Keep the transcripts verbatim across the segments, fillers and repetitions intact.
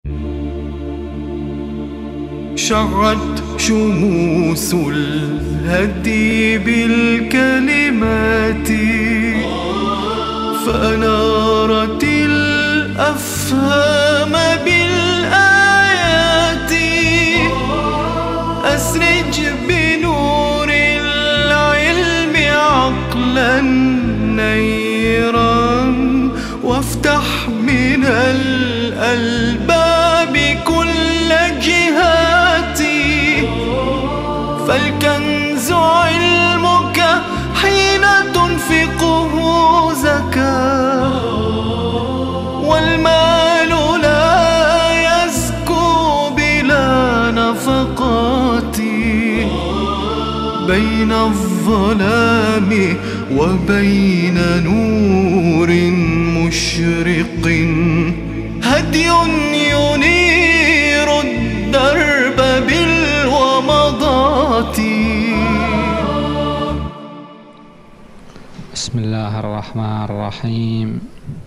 شعت شموس الهدي بالكلمات فأنارت الأفهام بالآيات. أسرج بنور العلم عقلا نيرا وافتح من الألباب كل جهاتي. فالكنز علمك حين تنفقه زكاة، والمال لا يزكو بلا نفقات. بين الظلام وبين نور مشرق هدي ينير الدرب بالومضات. بسم الله الرحمن الرحيم،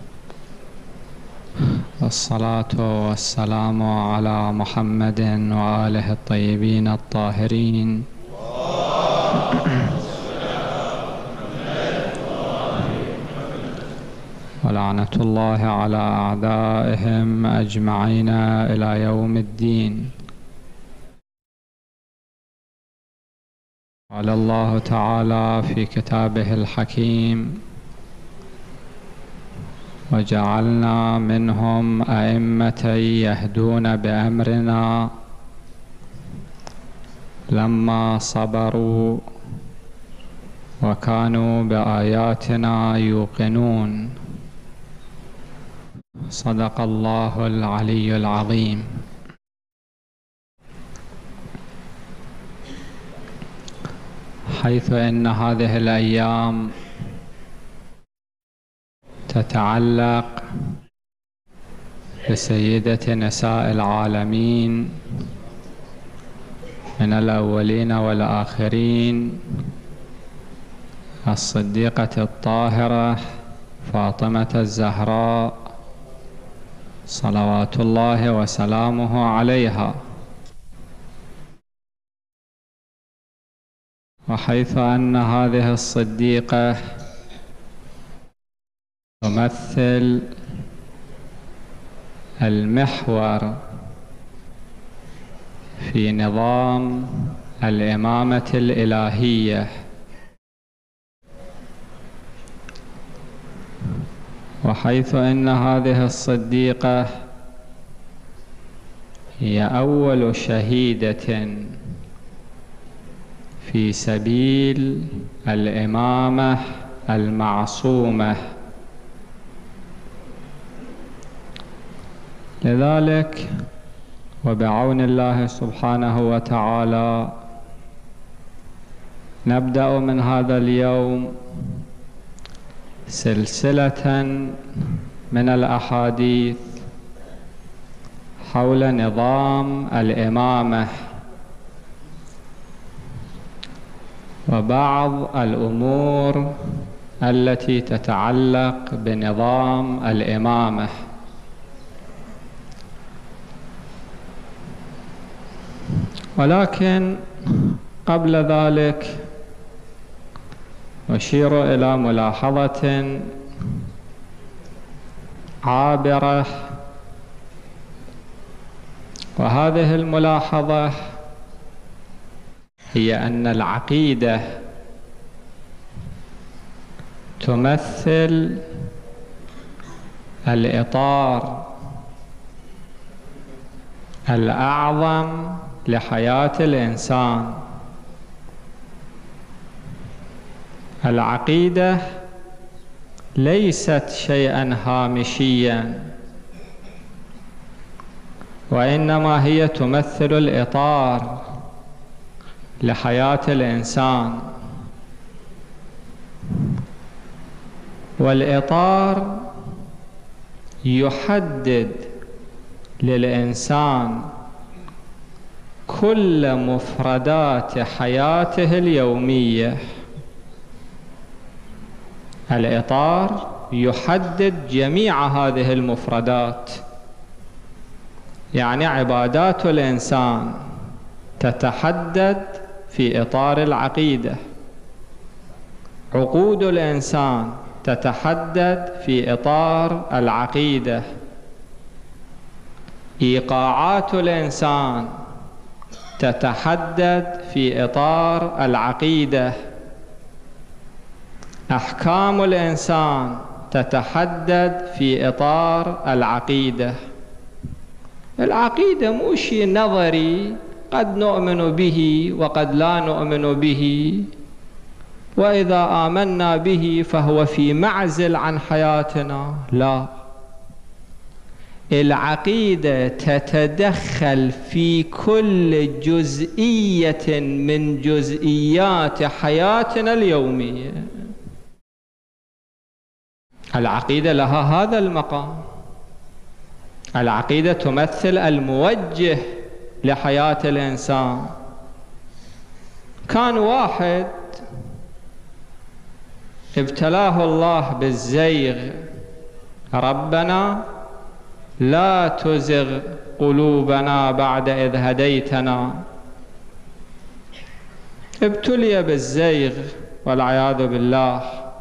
والصلاة والسلام على محمد وآله الطيبين الطاهرين. ولعنة الله على أعدائهم أجمعين إلى يوم الدين. قال الله تعالى في كتابه الحكيم: وجعلنا منهم أئمة يهدون بأمرنا لما صبروا وكانوا بآياتنا يوقنون. صدق الله العلي العظيم. حيث إن هذه الأيام تتعلق بسيدة نساء العالمين من الأولين والآخرين، الصديقة الطاهرة فاطمة الزهراء صلوات الله وسلامه عليها. وحيث أن هذه الصديقة تمثل المحور في نظام الإمامة الإلهية، وحيث أن هذه الصديقة هي أول شهيدة في سبيل الإمامة المعصومة، لذلك وبعون الله سبحانه وتعالى نبدأ من هذا اليوم سلسلة من الأحاديث حول نظام الإمامة وبعض الأمور التي تتعلق بنظام الإمامة. ولكن قبل ذلك أشير إلى ملاحظة عابرة، وهذه الملاحظة هي أن العقيدة تمثل الإطار الأعظم لحياة الإنسان. العقيدة ليست شيئا هامشيا، وإنما هي تمثل الإطار لحياة الإنسان، والإطار يحدد للإنسان كل مفردات حياته اليومية. الإطار يحدد جميع هذه المفردات، يعني عبادات الإنسان تتحدد في إطار العقيدة، عقود الإنسان تتحدد في إطار العقيدة، إيقاعات الإنسان تتحدد في إطار العقيدة، أحكام الإنسان تتحدد في إطار العقيدة. العقيدة مو شيء نظري قد نؤمن به وقد لا نؤمن به، وإذا آمنا به فهو في معزل عن حياتنا. لا، العقيدة تتدخل في كل جزئية من جزئيات حياتنا اليومية. العقيدة لها هذا المقام. العقيدة تمثل الموجه لحياة الإنسان. كان واحد ابتلاه الله بالزيغ، ربنا لا تزغ قلوبنا بعد إذ هديتنا. ابتلي بالزيغ والعياذ بالله.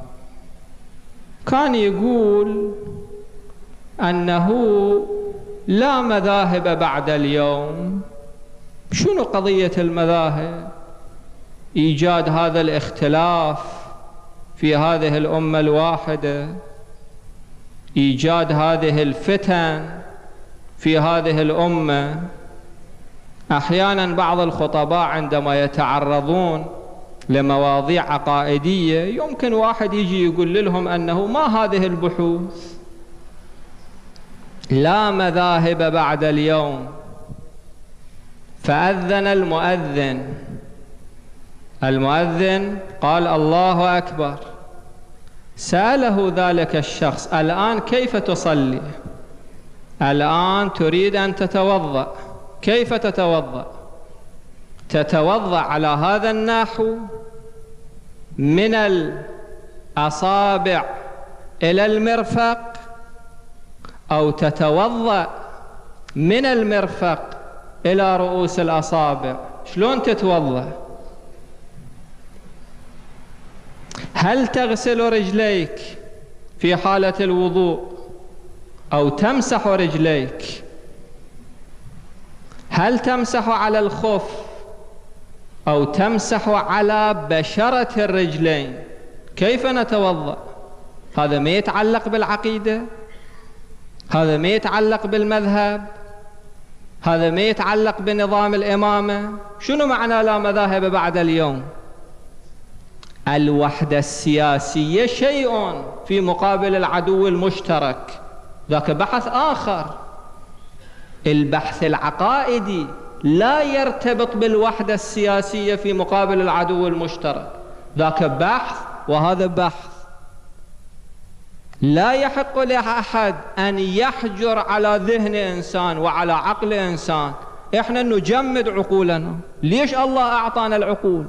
كان يقول أنه لا مذاهب بعد اليوم. شنو قضية المذاهب؟ إيجاد هذا الاختلاف في هذه الأمة الواحدة، إيجاد هذه الفتن في هذه الأمة. أحيانا بعض الخطباء عندما يتعرضون لمواضيع عقائدية يمكن واحد يجي يقول لهم أنه ما هذه البحوث، لا مذاهب بعد اليوم. فأذن المؤذن، المؤذن قال الله أكبر. سأله ذلك الشخص: الآن كيف تصلي؟ الآن تريد أن تتوضأ، كيف تتوضأ؟ تتوضأ على هذا النحو من الأصابع إلى المرفق، أو تتوضأ من المرفق إلى رؤوس الأصابع؟ شلون تتوضأ؟ هل تغسل رجليك في حالة الوضوء أو تمسح رجليك؟ هل تمسح على الخف أو تمسح على بشرة الرجلين؟ كيف نتوضأ؟ هذا ما يتعلق بالعقيدة، هذا ما يتعلق بالمذهب، هذا ما يتعلق بنظام الإمامة. شنو معنى لا مذاهب بعد اليوم؟ الوحدة السياسية شيء في مقابل العدو المشترك، ذاك بحث آخر. البحث العقائدي لا يرتبط بالوحدة السياسية في مقابل العدو المشترك، ذاك بحث وهذا بحث. لا يحق لأحد أن يحجر على ذهن إنسان وعلى عقل إنسان. إحنا نجمد عقولنا. ليش الله أعطانا العقول؟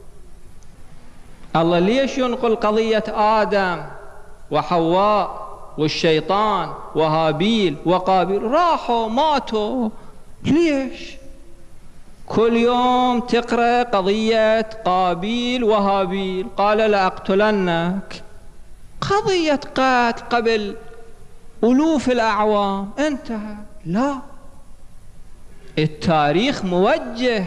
الله ليش ينقل قضية آدم وحواء والشيطان وهابيل وقابيل؟ راحوا ماتوا. ليش؟ كل يوم تقرأ قضية قابيل وهابيل، قال لأقتلنك. قضية قتل قبل ألوف الأعوام، انتهى. لا، التاريخ موجه،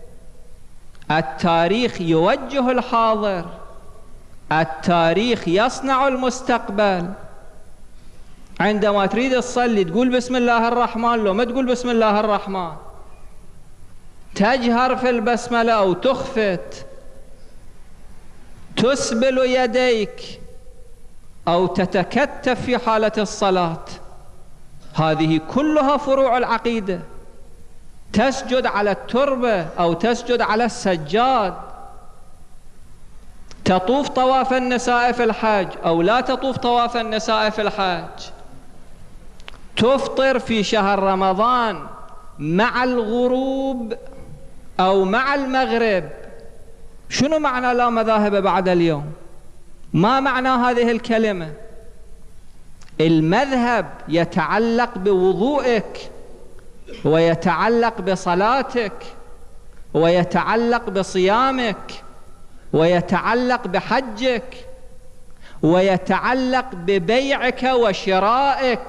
التاريخ يوجه الحاضر، التاريخ يصنع المستقبل. عندما تريد تصلي تقول بسم الله الرحمن، لو ما تقول بسم الله الرحمن، تجهر في البسملة أو تخفت، تسبل يديك أو تتكتف في حالة الصلاة. هذه كلها فروع العقيدة. تسجد على التربة أو تسجد على السجاد، تطوف طواف النساء في الحج أو لا تطوف طواف النساء في الحج، تفطر في شهر رمضان مع الغروب أو مع المغرب. شنو معنى لا مذاهب بعد اليوم؟ ما معنى هذه الكلمة؟ المذهب يتعلق بوضوئك، ويتعلق بصلاتك، ويتعلق بصيامك، ويتعلق بحجك، ويتعلق ببيعك وشرائك،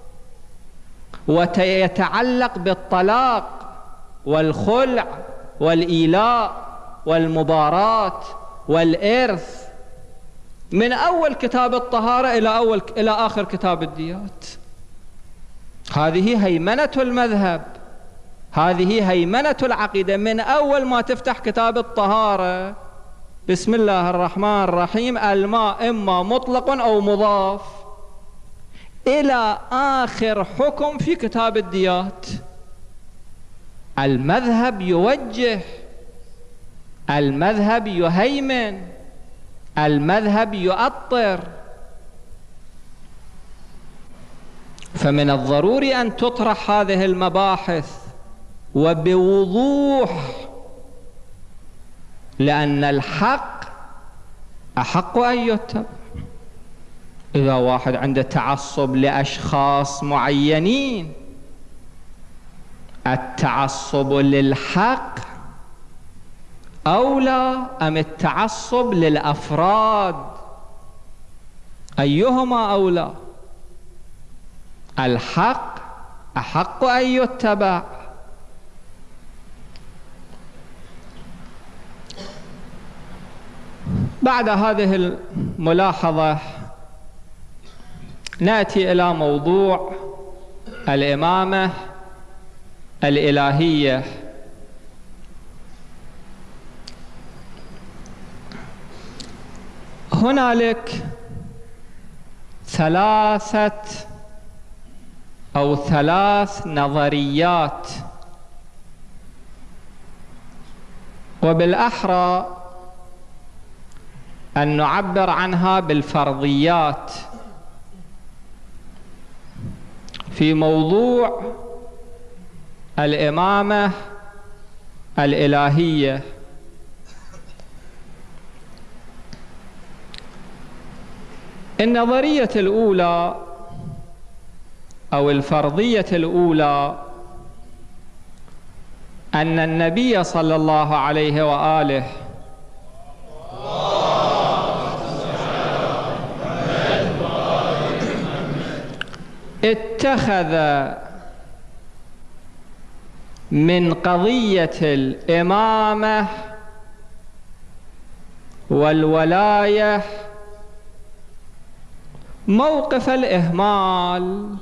ويتعلق بالطلاق والخلع والإيلاء والمباراة والإرث، من أول كتاب الطهارة إلى أول إلى آخر كتاب الديات. هذه هيمنة المذهب، هذه هيمنة العقيدة. من أول ما تفتح كتاب الطهارة بسم الله الرحمن الرحيم، الماء إما مطلق أو مضاف، إلى آخر حكم في كتاب الديات. المذهب يوجه، المذهب يهيمن، المذهب يؤطر. فمن الضروري أن تطرح هذه المباحث وبوضوح، لأن الحق أحق أن يتبع. إذا واحد عنده تعصب لأشخاص معينين، التعصب للحق أولى أم التعصب للأفراد؟ أيهما أولى؟ الحق أحق أن يتبع. بعد هذه الملاحظة نأتي إلى موضوع الإمامة الإلهية. هنالك ثلاثة أو ثلاث نظريات، وبالأحرى أن نعبر عنها بالفرضيات، في موضوع الإمامة الإلهية. النظرية الأولى أو الفرضية الأولى أن النبي صلى الله عليه وآله اتخذ من قضية الإمامة والولاية موقف الإهمال،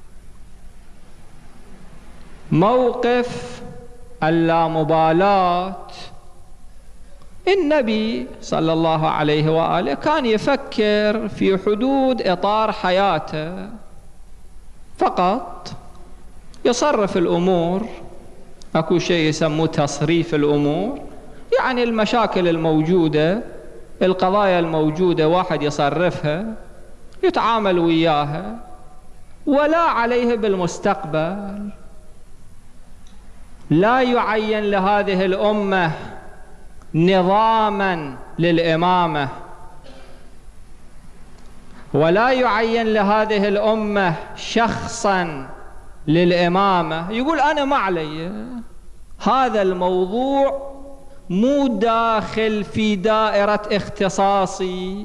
موقف اللامبالاة. النبي صلى الله عليه وآله كان يفكر في حدود إطار حياته فقط، يصرف الأمور. أكو شيء يسموه تصريف الأمور، يعني المشاكل الموجودة، القضايا الموجودة واحد يصرفها، يتعامل وياها، ولا عليه بالمستقبل. لا يعين لهذه الأمة نظاما للإمامة، ولا يعين لهذه الأمة شخصا للإمامة. يقول أنا ما علي، هذا الموضوع مو داخل في دائرة اختصاصي.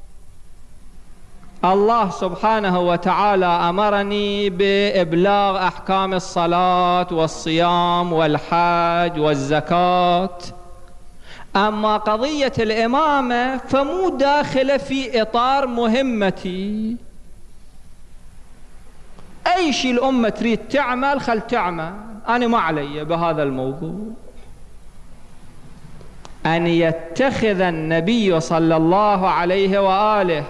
الله سبحانه وتعالى أمرني بإبلاغ أحكام الصلاة والصيام والحج والزكاة، أما قضية الإمامة فمو داخلة في إطار مهمتي. أي شيء الأمة تريد تعمل خل تعمل، أنا ما علي بهذا الموضوع. أن يتخذ النبي صلى الله عليه وآله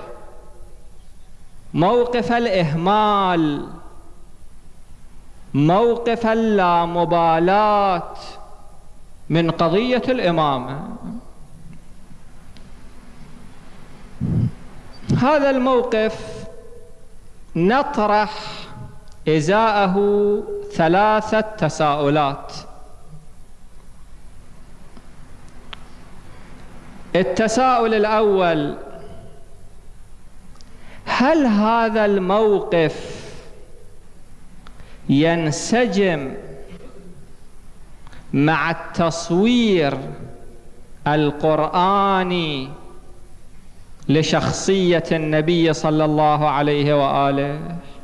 موقف الإهمال، موقف اللامبالاة من قضية الإمامة، هذا الموقف نطرح إزاءه ثلاثة تساؤلات. التساؤل الأول: هل هذا الموقف ينسجم مع التصوير القرآني لشخصية النبي صلى الله عليه وآله.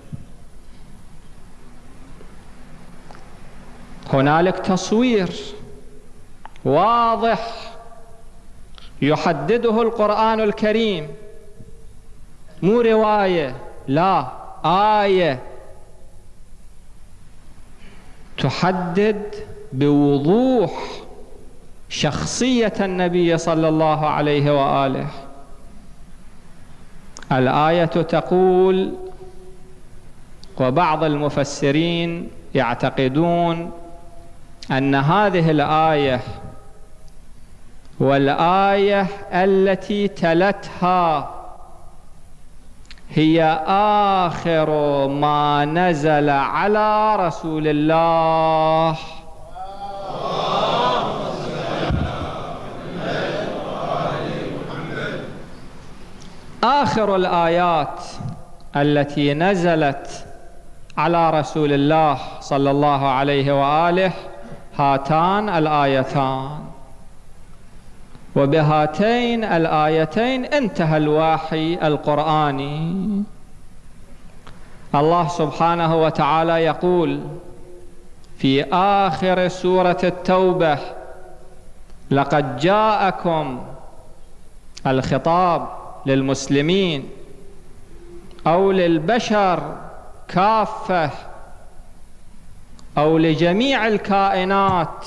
هنالك تصوير واضح يحدده القرآن الكريم، مو رواية، لا، آية تحدد بوضوح شخصية النبي صلى الله عليه وآله. الآية تقول، وبعض المفسرين يعتقدون أن هذه الآية والآية التي تلتها هي آخر ما نزل على رسول الله. آخر الآيات التي نزلت على رسول الله صلى الله عليه وآله هاتان الآيتان، وبهاتين الآيتين انتهى الوحي القرآني. الله سبحانه وتعالى يقول في آخر سورة التوبة: لقد جاءكم، الخطاب للمسلمين أو للبشر كافة أو لجميع الكائنات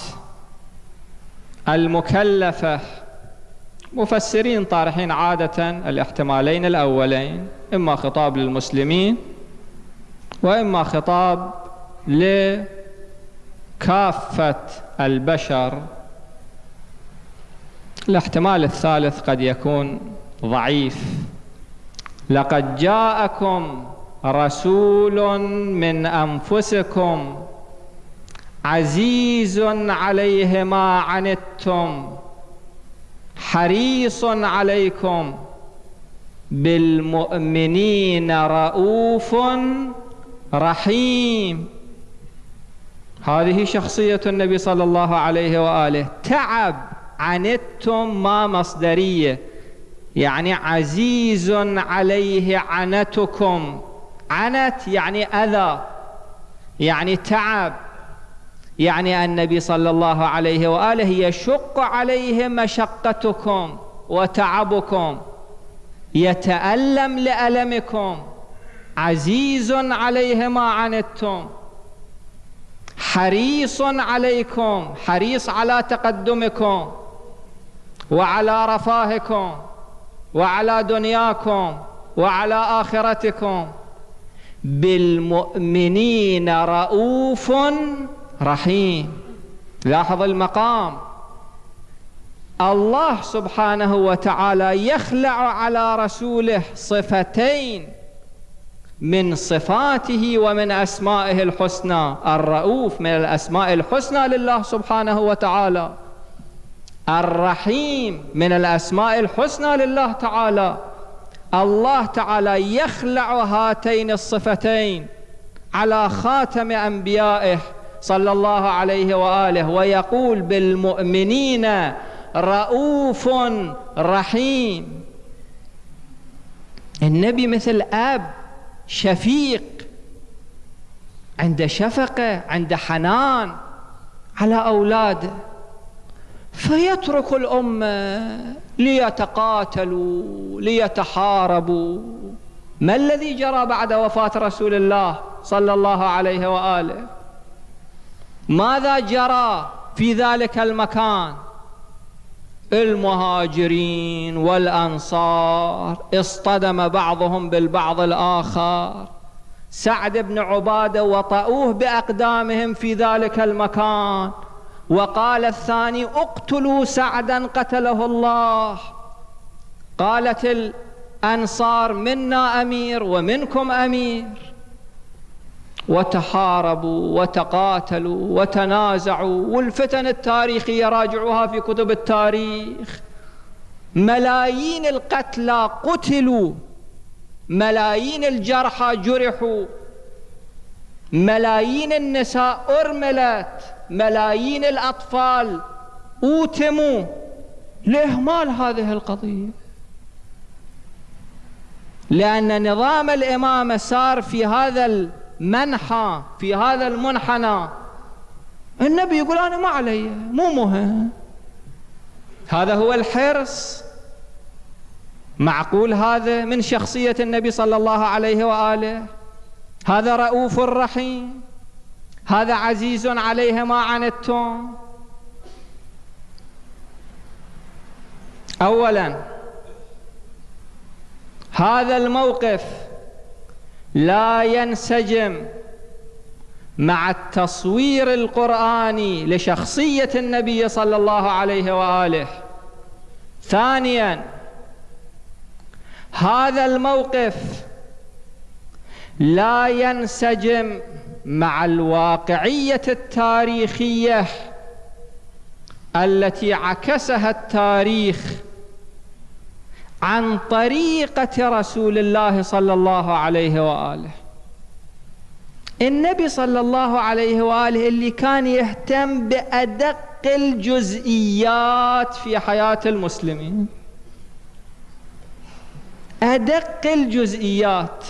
المكلفة. مفسرين طارحين عادة الاحتمالين الأولين، إما خطاب للمسلمين وإما خطاب لكافة البشر. الاحتمال الثالث قد يكون ضعيف. لقد جاءكم رسول من أنفسكم عزيز عليه ما عنتم حريص عليكم بالمؤمنين رؤوف رحيم. هذه شخصية النبي صلى الله عليه وآله. تعب، عنتم ما مصدرية، يعني عزيز عليه عنتكم. عنت يعني أذى، يعني تعب، يعني النبي صلى الله عليه وآله يشق عليه مشقتكم وتعبكم، يتألم لألمكم. عزيز عليه ما عنتم حريص عليكم، حريص على تقدمكم وعلى رفاهكم وعلى دنياكم وعلى آخرتكم. بالمؤمنين رؤوف رحيم. لاحظ المقام، الله سبحانه وتعالى يخلع على رسوله صفتين من صفاته ومن أسمائه الحسنى. الرؤوف من الأسماء الحسنى لله سبحانه وتعالى، الرحيم من الأسماء الحسنى لله تعالى. الله تعالى يخلع هاتين الصفتين على خاتم أنبيائه صلى الله عليه وآله ويقول بالمؤمنين رؤوف رحيم. النبي مثل أب شفيق، عنده شفقة، عنده حنان على أولاده، فيترك الأمة ليتقاتلوا ليتحاربوا. ما الذي جرى بعد وفاة رسول الله صلى الله عليه وآله؟ ماذا جرى في ذلك المكان؟ المهاجرين والأنصار اصطدم بعضهم بالبعض الآخر. سعد بن عبادة وطأوه بأقدامهم في ذلك المكان، وقال الثاني: اقتلوا سعدا قتله الله. قالت الأنصار: منا أمير ومنكم أمير. وتحاربوا وتقاتلوا وتنازعوا، والفتن التاريخية راجعوها في كتب التاريخ. ملايين القتلى قتلوا، ملايين الجرحى جرحوا، ملايين النساء أرملت، ملايين الأطفال أوتموا لإهمال هذه القضية، لأن نظام الإمامة صار في هذا المنحى، في هذا المنحنى. النبي يقول أنا ما علي، مو مهم. هذا هو الحرص. معقول هذا من شخصية النبي صلى الله عليه وآله؟ هذا رؤوف رحيم، هذا عزيز عليه ما عنتم. أولا هذا الموقف لا ينسجم مع التصوير القرآني لشخصية النبي صلى الله عليه وآله. ثانيا هذا الموقف لا ينسجم مع الواقعية التاريخية التي عكسها التاريخ عن طريقة رسول الله صلى الله عليه وآله. النبي صلى الله عليه وآله اللي كان يهتم بأدق الجزئيات في حياة المسلمين، أدق الجزئيات،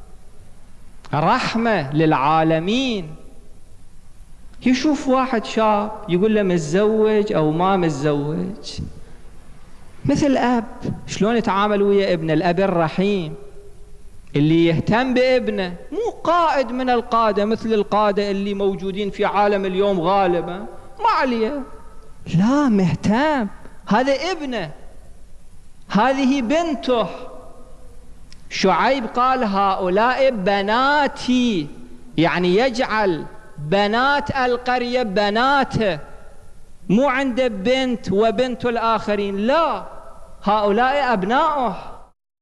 رحمة للعالمين. يشوف واحد شاب يقول له متزوج أو ما متزوج، مثل أب شلون يتعامل ويا ابنه، الأب الرحيم اللي يهتم بابنه، مو قائد من القادة مثل القادة اللي موجودين في عالم اليوم غالبا، ما عليه، لا، مهتم. هذا ابنه، هذه بنته. شعيب قال هؤلاء بناتي، يعني يجعل بنات القرية بناته، مو عنده بنت وبنت الآخرين، لا، هؤلاء أبناؤه،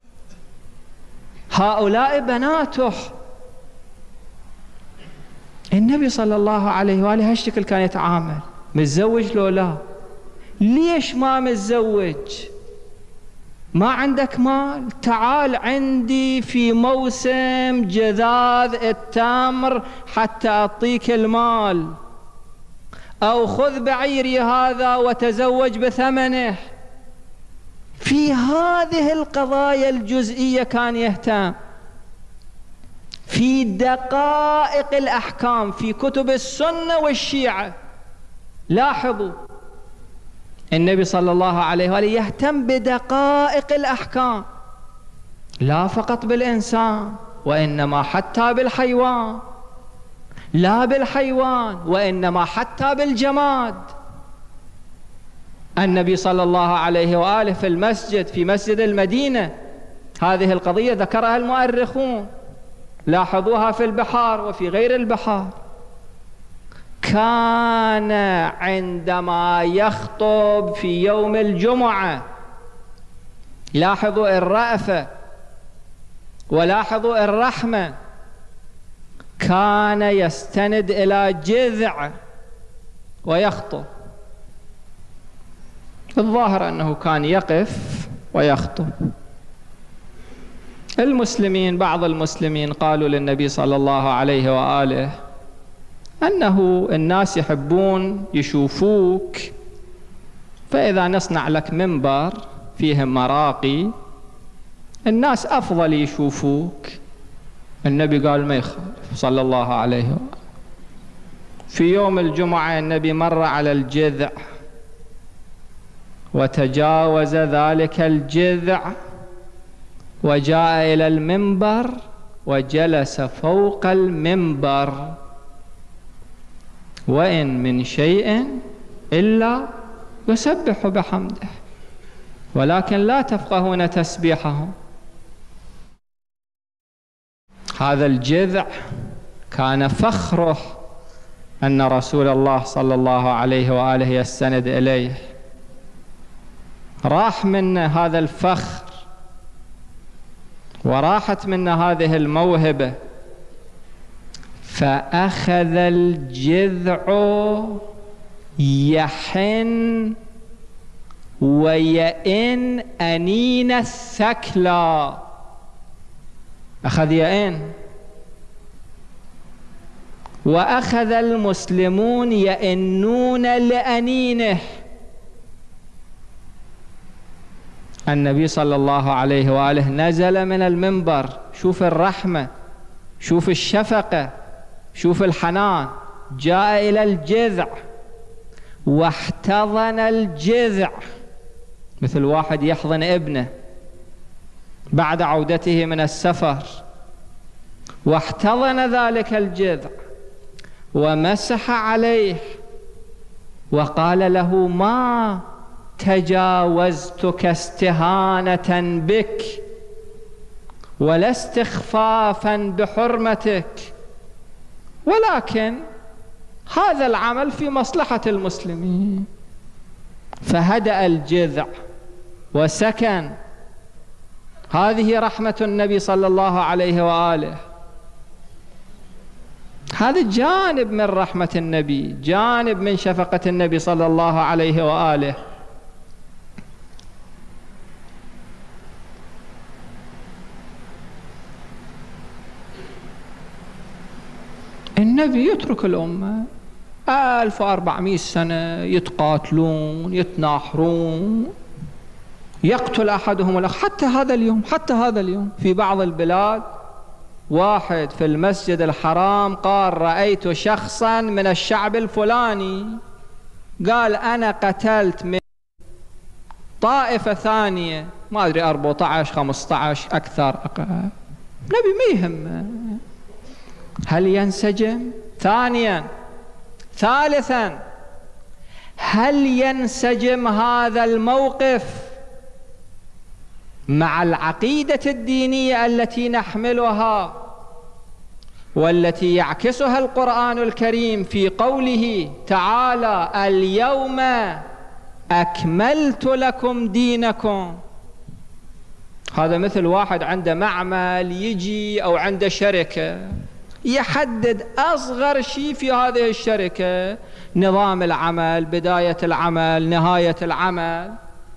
هؤلاء بناته. النبي صلى الله عليه وآله هالشكل كان يتعامل. متزوج لو لا؟ ليش ما متزوج؟ ما عندك مال؟ تعال عندي في موسم جذاذ التمر حتى أعطيك المال، أو خذ بعيري هذا وتزوج بثمنه. في هذه القضايا الجزئية كان يهتم، في دقائق الأحكام، في كتب السنة والشيعة. لاحظوا النبي صلى الله عليه وآله يهتم بدقائق الأحكام، لا فقط بالإنسان وإنما حتى بالحيوان، لا بالحيوان وإنما حتى بالجماد. النبي صلى الله عليه وآله في المسجد، في مسجد المدينة، هذه القضية ذكرها المؤرخون، لاحظوها في البحار وفي غير البحار. كان عندما يخطب في يوم الجمعة، لاحظوا الرأفة ولاحظوا الرحمة، كان يستند إلى جذع ويخطب. الظاهر أنه كان يقف ويخطب. المسلمين، بعض المسلمين قالوا للنبي صلى الله عليه وآله أنه الناس يحبون يشوفوك، فإذا نصنع لك منبر فيه مراقي الناس أفضل يشوفوك. النبي قال ما يخالف صلى الله عليه وآله. في يوم الجمعة النبي مر على الجذع وتجاوز ذلك الجذع وجاء إلى المنبر وجلس فوق المنبر، وإن من شيء إلا يسبح بحمده ولكن لا تفقهون تسبيحهم. هذا الجذع كان فخره أن رسول الله صلى الله عليه وآله يستند إليه. راح منا هذا الفخر وراحت منا هذه الموهبة، فأخذ الجذع يحن ويئن أنين الثكلى. أخذ يئن وأخذ المسلمون يئنون لأنينه. النبي صلى الله عليه وآله نزل من المنبر، شوف الرحمة، شوف الشفقة، شوف الحنان، جاء إلى الجذع واحتضن الجذع مثل واحد يحضن ابنه بعد عودته من السفر، واحتضن ذلك الجذع ومسح عليه وقال له: ما تجاوزتك استهانة بك ولا استخفافا بحرمتك، ولكن هذا العمل في مصلحة المسلمين. فهدأ الجذع وسكن. هذه رحمة النبي صلى الله عليه وآله. هذا جانب من رحمة النبي، جانب من شفقة النبي صلى الله عليه وآله. النبي يترك الأمة ألف وأربعمائة سنة يتقاتلون يتناحرون، يقتل أحدهم الآخر. حتى هذا اليوم، حتى هذا اليوم في بعض البلاد واحد في المسجد الحرام قال: رأيت شخصا من الشعب الفلاني قال أنا قتلت من طائفة ثانية، ما أدري أربعة عشر خمسة عشر أكثر أقل. نبي ما يهمه. هل ينسجم؟ ثانيا ثالثا هل ينسجم هذا الموقف مع العقيدة الدينية التي نحملها والتي يعكسها القرآن الكريم في قوله تعالى: اليوم أكملت لكم دينكم؟ هذا مثل واحد عنده معمل يجي أو عنده شركة يحدد أصغر شيء في هذه الشركة، نظام العمل، بداية العمل، نهاية العمل،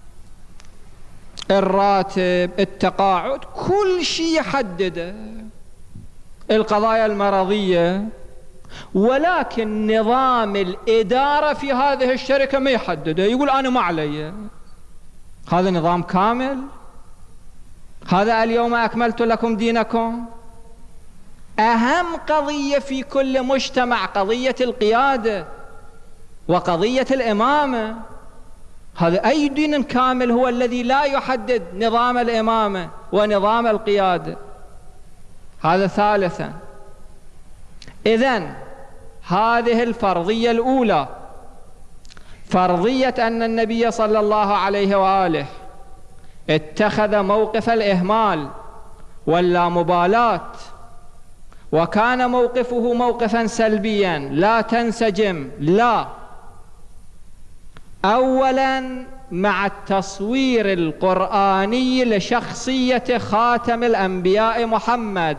الراتب، التقاعد، كل شيء يحدده، القضايا المرضية، ولكن نظام الإدارة في هذه الشركة ما يحدده، يقول أنا ما علي. هذا نظام كامل؟ هذا اليوم أكملت لكم دينكم؟ أهم قضية في كل مجتمع قضية القيادة وقضية الإمامة. هذا أي دين كامل هو الذي لا يحدد نظام الإمامة ونظام القيادة؟ هذا ثالثا. إذن هذه الفرضية الأولى، فرضية أن النبي صلى الله عليه وآله اتخذ موقف الإهمال واللامبالاة، وكان موقفه موقفا سلبيا لا تنسجم لا أولا مع التصوير القرآني لشخصية خاتم الأنبياء محمد،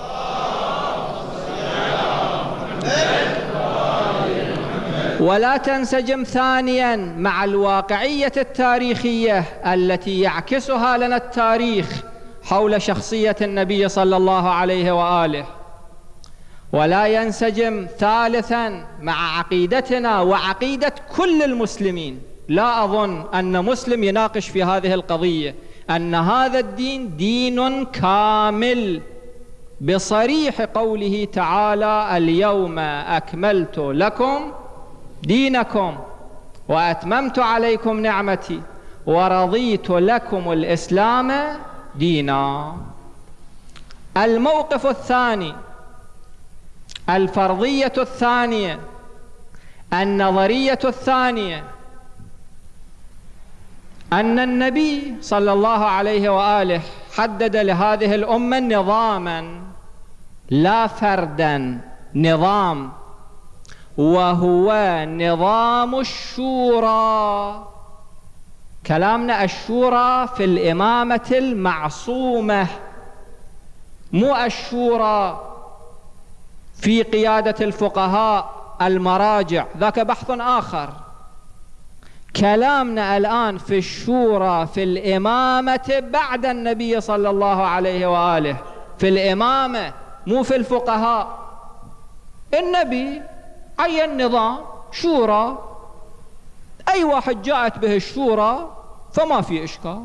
ولا تنسجم ثانيا مع الواقعية التاريخية التي يعكسها لنا التاريخ حول شخصية النبي صلى الله عليه وآله، ولا ينسجم ثالثا مع عقيدتنا وعقيدة كل المسلمين. لا أظن أن مسلم يناقش في هذه القضية أن هذا الدين دين كامل بصريح قوله تعالى: اليوم أكملت لكم دينكم وأتممت عليكم نعمتي ورضيت لكم الإسلام دينا. الموقف الثاني، الفرضية الثانية، النظرية الثانية، أن النبي صلى الله عليه وآله حدد لهذه الأمة نظاما لا فردا، نظام، وهو نظام الشورى. كلامنا الشورى في الإمامة المعصومة، مو الشورى في قيادة الفقهاء المراجع، ذاك بحث آخر. كلامنا الآن في الشورى في الإمامة بعد النبي صلى الله عليه وآله، في الإمامة مو في الفقهاء. النبي عين نظام شورى، أي واحد جاءت به الشورى فما في إشكال.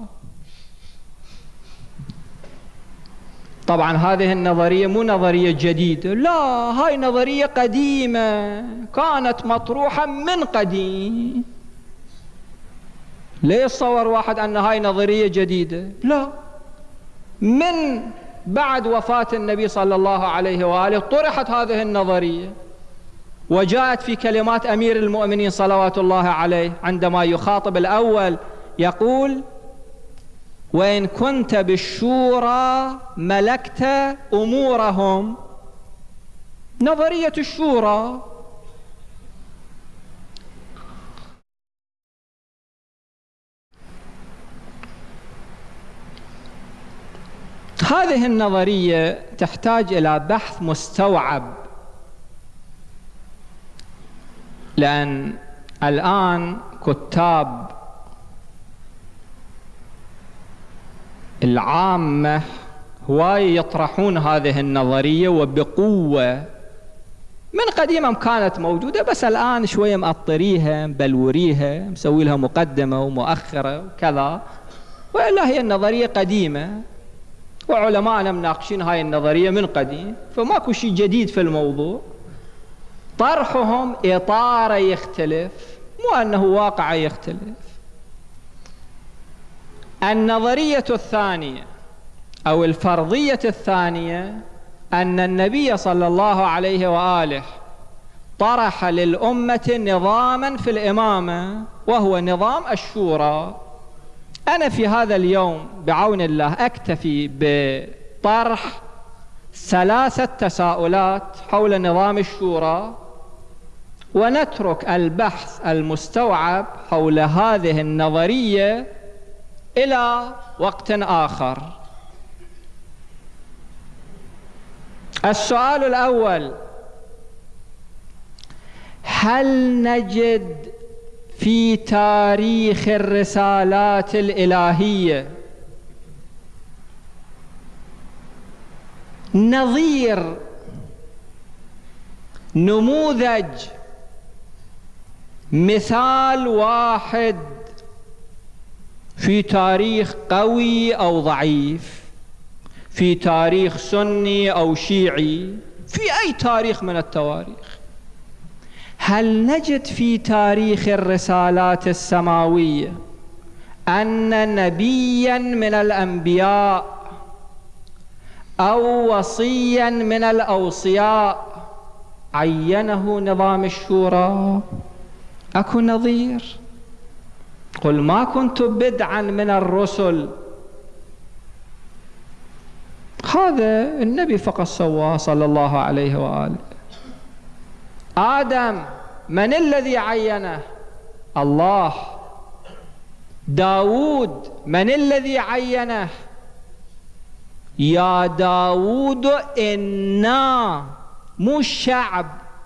طبعا هذه النظرية مو نظرية جديدة، لا، هاي نظرية قديمة كانت مطروحة من قديم. لا يتصور واحد أن هاي نظرية جديدة، لا، من بعد وفاة النبي صلى الله عليه وآله طرحت هذه النظرية، وجاءت في كلمات أمير المؤمنين صلوات الله عليه عندما يخاطب الأول يقول: وإن كنت بالشورى ملكت أمورهم. نظرية الشورى هذه النظرية تحتاج إلى بحث مستوعب، لأن الآن كتاب العامة هواي يطرحون هذه النظرية وبقوة. من قديما كانت موجودة، بس الآن شوية مأطريها مبلوريها، مسوي لها مقدمة ومؤخرة وكذا، وإلا هي النظرية قديمة وعلماءنا مناقشين هاي النظرية من قديم، فماكو شيء جديد في الموضوع. طرحهم إطاره يختلف، مو أنه واقع يختلف. النظرية الثانية أو الفرضية الثانية أن النبي صلى الله عليه وآله طرح للأمة نظاما في الإمامة وهو نظام الشورى. أنا في هذا اليوم بعون الله أكتفي بطرح ثلاثة تساؤلات حول نظام الشورى، ونترك البحث المستوعب حول هذه النظرية إلى وقت آخر. السؤال الأول: هل نجد في تاريخ الرسالات الإلهية نظير، نموذج، مثال واحد في تاريخ قوي أو ضعيف، في تاريخ سني أو شيعي، في أي تاريخ من التواريخ؟ هل نجد في تاريخ الرسالات السماوية أن نبيا من الأنبياء أو وصيا من الأوصياء عينه نظام الشورى؟ أكو نظير؟ قل ما كنت بدعا من الرسل. هذا النبي فقط سواه صلى الله عليه وآله. آدم من الذي عينه؟ الله. داود من الذي عينه؟ يا داود إنا، مو الشعب،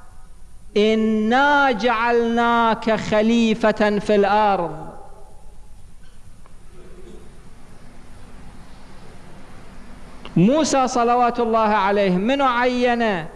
إنا جعلناك خليفة في الأرض. موسى صلوات الله عليه منو عينه؟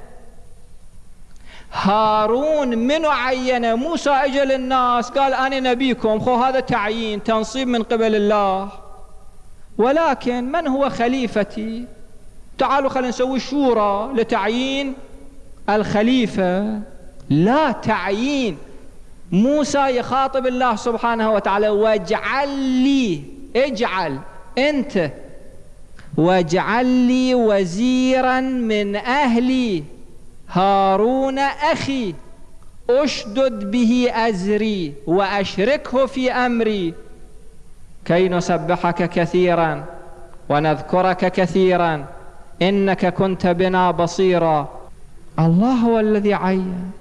هارون منو عينه؟ موسى اجى للناس قال أنا نبيكم، خو هذا تعيين تنصيب من قبل الله، ولكن من هو خليفتي؟ تعالوا خلينا نسوي شورى لتعيين الخليفة. لا، تعيين. موسى يخاطب الله سبحانه وتعالى: واجعل لي، اجعل انت، واجعل لي وزيرا من أهلي هارون أخي أشدد به أزري وأشركه في أمري كي نسبحك كثيرا ونذكرك كثيرا إنك كنت بنا بصيرا. الله هو الذي عين.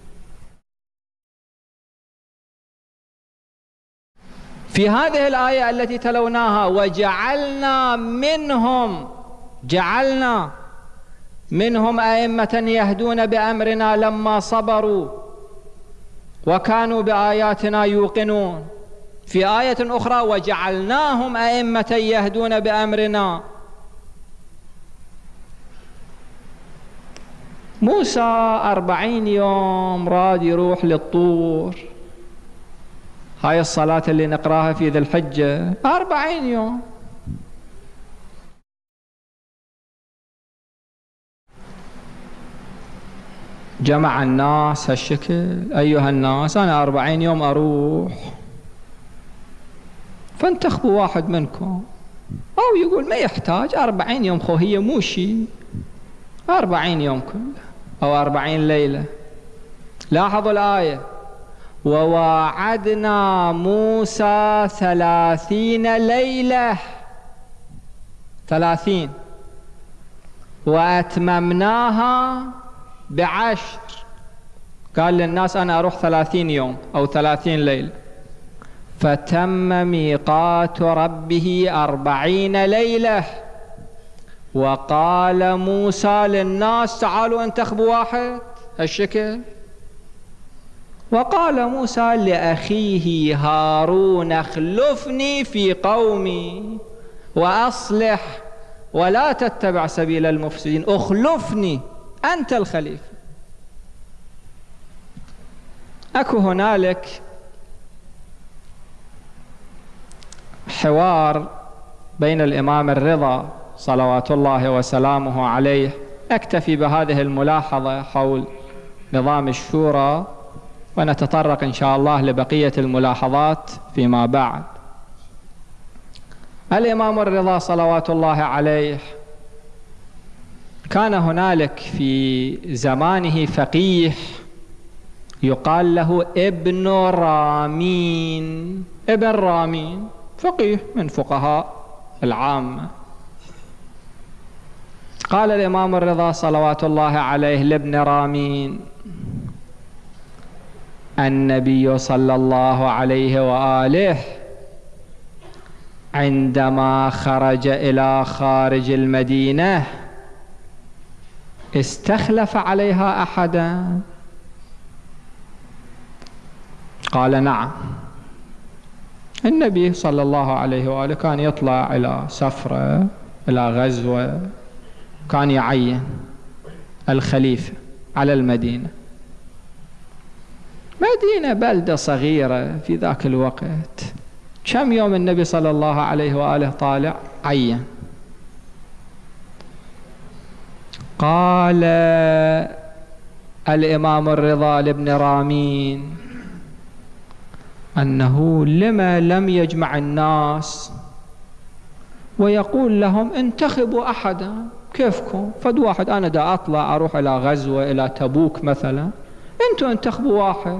في هذه الآية التي تلوناها: وجعلنا منهم، جعلنا منهم أئمة يهدون بأمرنا لما صبروا وكانوا بآياتنا يوقنون. في آية أخرى: وجعلناهم أئمة يهدون بأمرنا. موسى أربعين يوم راد يروح للطور، هاي الصلاة اللي نقراها في ذي الحجة أربعين يوم. جمع الناس هالشكل: أيها الناس أنا أربعين يوم أروح، فانتخبوا واحد منكم. أو يقول ما يحتاج أربعين يوم، خو هي مو شيء، أربعين يوم كله أو أربعين ليلة. لاحظوا الآية: وواعدنا موسى ثلاثين ليلة، ثلاثين، وأتممناها بعشر. قال للناس أنا أروح ثلاثين يوم أو ثلاثين ليلة، فتم ميقات ربه أربعين ليلة. وقال موسى للناس تعالوا انتخبوا واحد هالشكل. وقال موسى لأخيه هارون اخلفني في قومي وأصلح ولا تتبع سبيل المفسدين. اخلفني، أنت الخليفة. أكو هنالك حوار بين الإمام الرضا صلوات الله وسلامه عليه. أكتفي بهذه الملاحظة حول نظام الشورى، ونتطرق إن شاء الله لبقية الملاحظات فيما بعد. الإمام الرضا صلوات الله عليه كان هنالك في زمانه فقيه يقال له ابن رامين. ابن رامين فقيه من فقهاء العامة. قال الإمام الرضا صلوات الله عليه لابن رامين: النبي صلى الله عليه وآله عندما خرج إلى خارج المدينة استخلف عليها أحدا؟ قال: نعم. النبي صلى الله عليه وآله كان يطلع إلى سفرة، إلى غزوة، كان يعين الخليفة على المدينة. مدينة بلدة صغيرة في ذاك الوقت. كم يوم النبي صلى الله عليه وآله طالع؟ عين. قال الإمام الرضا لابن رامين أنه لما لم يجمع الناس ويقول لهم انتخبوا أحدا كيفكم، فد واحد أنا دا أطلع أروح إلى غزوة إلى تبوك مثلا، أنتوا انتخبوا واحد.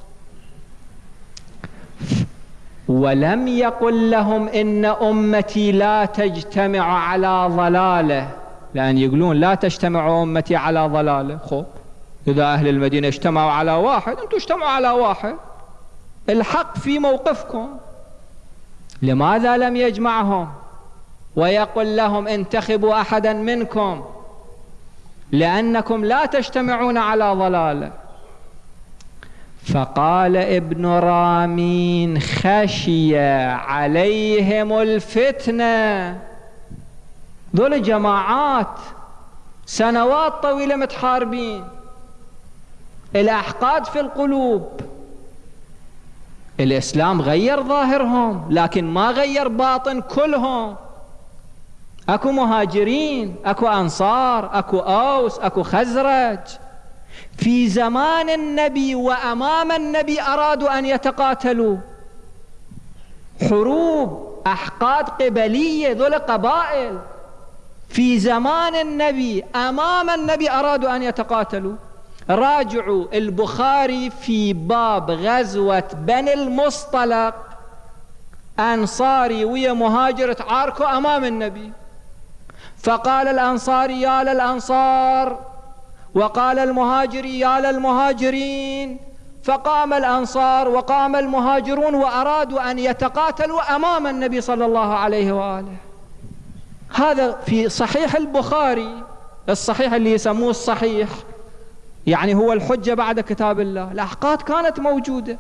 ولم يقل لهم إن أمتي لا تجتمع على ضلالة، لأن يقولون لا تجتمع أمتي على ضلالة. خب إذا أهل المدينة اجتمعوا على واحد، أنتوا اجتمعوا على واحد، الحق في موقفكم. لماذا لم يجمعهم ويقول لهم انتخبوا أحدا منكم؟ لأنكم لا تجتمعون على ضلالة. فقال ابن رامين: خشي عليهم الفتنة. ذول جماعات سنوات طويلة متحاربين، الأحقاد في القلوب. الإسلام غير ظاهرهم لكن ما غير باطن كلهم. أكو مهاجرين، أكو أنصار، أكو أوس، أكو خزرج. في زمان النبي وأمام النبي أرادوا أن يتقاتلوا، حروب أحقاد قبلية، ذول قبائل. في زمان النبي أمام النبي أرادوا أن يتقاتلوا. راجعوا البخاري في باب غزوة بني المصطلق، أنصاري ويا مهاجر تعاركوا أمام النبي، فقال الأنصاري يا للأنصار، وقال المهاجري يا للمهاجرين، فقام الأنصار وقام المهاجرون وأرادوا أن يتقاتلوا أمام النبي صلى الله عليه وآله. هذا في صحيح البخاري، الصحيح اللي يسموه الصحيح، يعني هو الحجة بعد كتاب الله. الأحقاد كانت موجودة.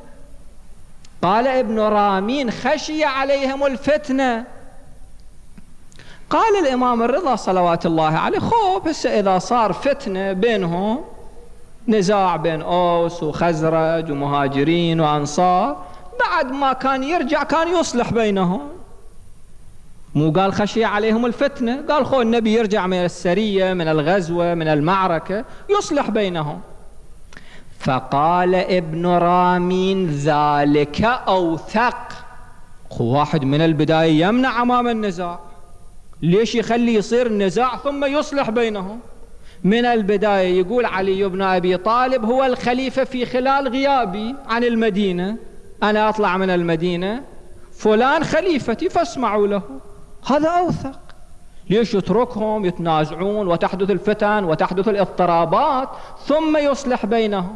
قال ابن رامين: خشي عليهم الفتنة. قال الإمام الرضا صلوات الله عليه: خوب هسه إذا صار فتنة بينهم، نزاع بين أوس وخزرج ومهاجرين وأنصار، بعد ما كان يرجع كان يصلح بينهم. مو قال خشية عليهم الفتنة، قال خو النبي يرجع من السرية من الغزوة من المعركة يصلح بينهم. فقال ابن رامين: ذلك أوثق. خو واحد من البداية يمنع أمام النزاع، ليش يخلي يصير النزاع ثم يصلح بينهم؟ من البداية يقول علي بن أبي طالب هو الخليفة في خلال غيابي عن المدينة، أنا أطلع من المدينة فلان خليفتي فاسمعوا له. هذا أوثق. ليش يتركهم يتنازعون وتحدث الفتن وتحدث الاضطرابات ثم يصلح بينهم؟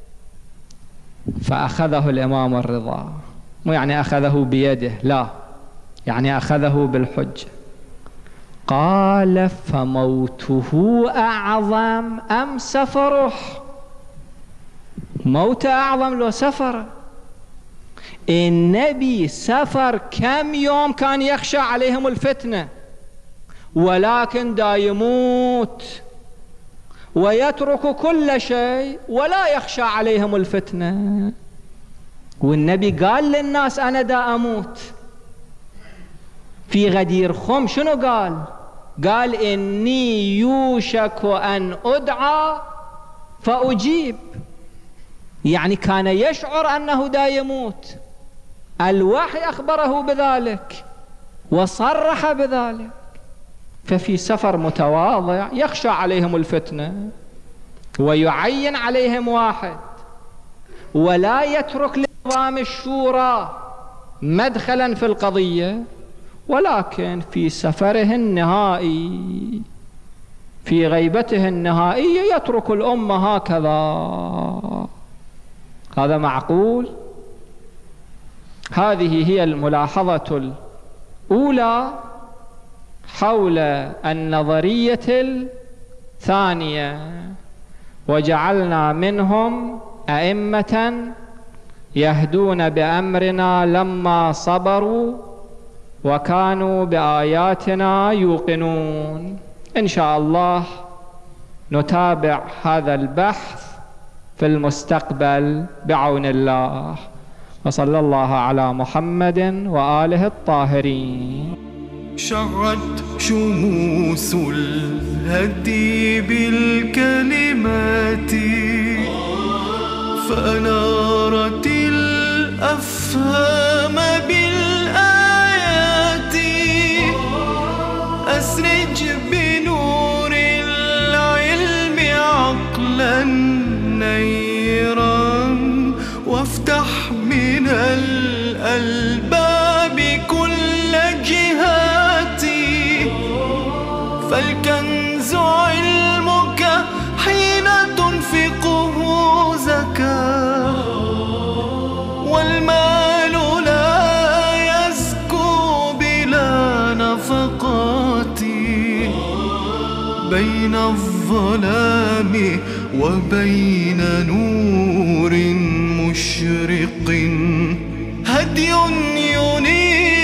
فأخذه الإمام الرضا، مو يعني أخذه بيده، لا، يعني أخذه بالحجة. قال: فموته أعظم أم سفره؟ موت أعظم لو سفر. النبي سفر كم يوم كان يخشى عليهم الفتنة، ولكن دا يموت ويترك كل شيء ولا يخشى عليهم الفتنة. والنبي قال للناس: أنا دا أموت. في غدير خم شنو قال؟ قال: إني يوشك أن أدعى فأجيب. يعني كان يشعر أنه دا يموت، الوحي أخبره بذلك وصرح بذلك. ففي سفر متواضع يخشى عليهم الفتنة ويعين عليهم واحد، ولا يترك لنظام الشورى مدخلا في القضية، ولكن في سفره النهائي في غيبته النهائية يترك الأمة هكذا. هذا معقول؟ هذه هي الملاحظة الأولى حول النظرية الثانية. وجعلنا منهم أئمة يهدون بأمرنا لما صبروا وكانوا بآياتنا يوقنون. إن شاء الله نتابع هذا البحث في المستقبل بعون الله. وصلى الله على محمد وآله الطاهرين. شعت شموس الهدي بالكلمات فأنارت الأفهام بالآيات. أسرج بنور العلم عقلا نيرا وافتح من الألباب كل جهاتي. فالكنز علمك حين تنفقه زكاة، والمال لا يزكو بلا نفقات. بين الظلام وبين نور مشرق هدي ينير